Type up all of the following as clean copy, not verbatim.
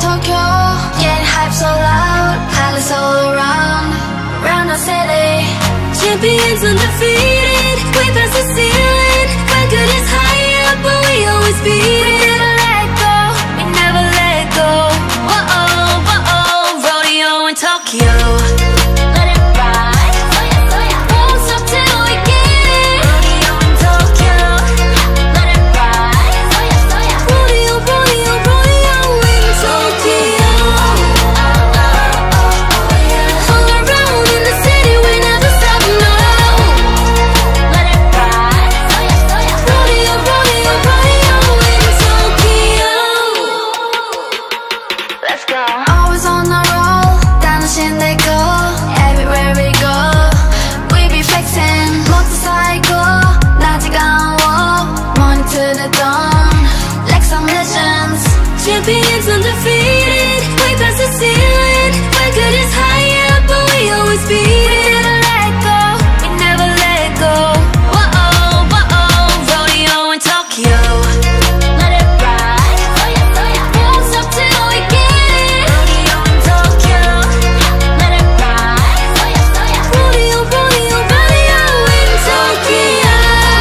Tokyo, getting hype so loud, palace all around the city. Champions undefeated, we pass the ceiling. Record is high up, but we always beat it. We never let go, we never let go. Whoa, rodeo in Tokyo. Let it ride, won't stop till we get it. Rodeo in Tokyo. Let it ride, rodeo, rodeo, rodeo in Tokyo. All around in the city, we never stop, no. Let it ride, rodeo, rodeo, rodeo in Tokyo. Let's go. Always on the roll, dancing they go. Everywhere we go, we be flexing. Motorcycle, 나지가 않아. Morning to the dawn, like some legends. Champions undefeated, we pass the ceiling. Record is high up, but we always beat it. We never let go, we never let go. Whoa, rodeo in Tokyo. Let it ride, won't stop till we get it. Rodeo in Tokyo. Let it ride, rodeo, rodeo, rodeo in Tokyo.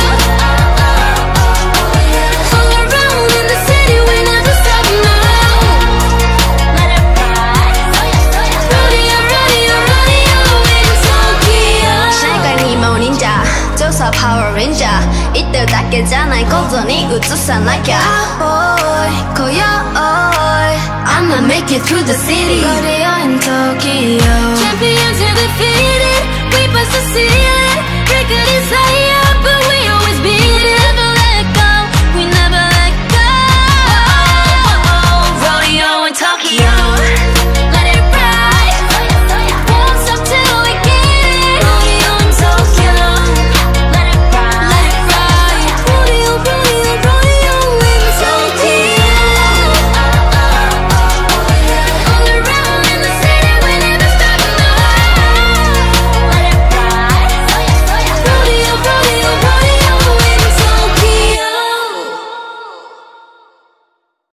All around in the city, we never stop, no. Let it ride, rodeo, rodeo, rodeo in Tokyo. 시간이 모닌자, 조사 Power Ranger. 이때 닦이잖아, 고전이 우주산나야. Cowboy, I'ma make it through the city. Rodeo in